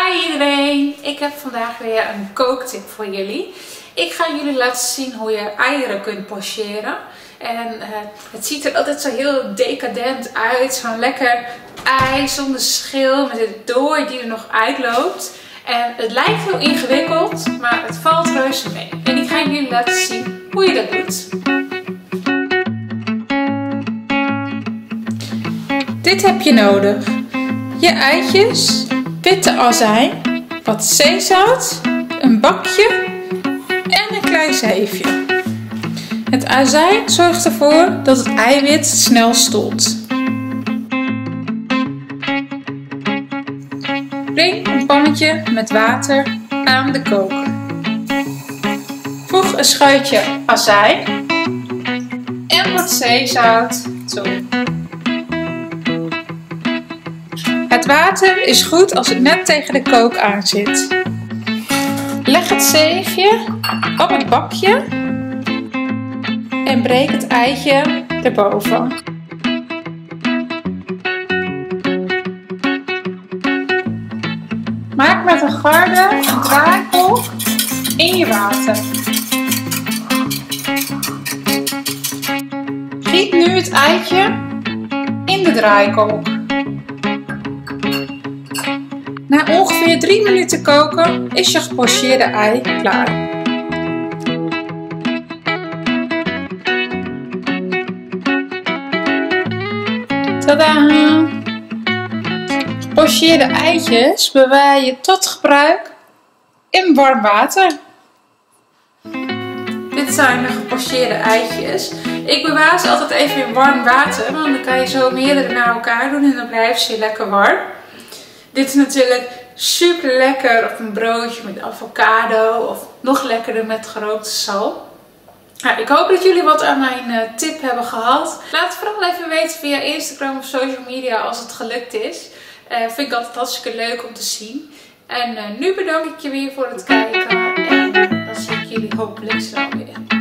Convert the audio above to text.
Hi iedereen! Ik heb vandaag weer een kooktip voor jullie. Ik ga jullie laten zien hoe je eieren kunt pocheren. En het ziet er altijd zo heel decadent uit. Zo'n lekker ei zonder schil met de dooi die er nog uitloopt. En het lijkt heel ingewikkeld, maar het valt reuze mee. En ik ga jullie laten zien hoe je dat doet. Dit heb je nodig. Je eitjes, witte azijn, wat zeezout, een bakje en een klein zeefje. Het azijn zorgt ervoor dat het eiwit snel stolt. Breng een pannetje met water aan de kook. Voeg een scheutje azijn en wat zeezout toe. Het water is goed als het net tegen de kook aan zit. Leg het zeefje op het bakje en breek het eitje erboven. Maak met een garde een draaikolk in je water. Giet nu het eitje in de draaikolk. Na ongeveer 3 minuten koken is je gepocheerde ei klaar. Tadaa! Gepocheerde eitjes bewaar je tot gebruik in warm water. Dit zijn de gepocheerde eitjes. Ik bewaar ze altijd even in warm water, want dan kan je zo meerdere naar elkaar doen en dan blijven ze lekker warm. Dit is natuurlijk super lekker op een broodje met avocado of nog lekkerder met gerookte zalm. Nou, ik hoop dat jullie wat aan mijn tip hebben gehad. Laat het vooral even weten via Instagram of social media als het gelukt is. Vind ik altijd hartstikke leuk om te zien. En nu bedank ik je weer voor het kijken en dan zie ik jullie hopelijk snel weer.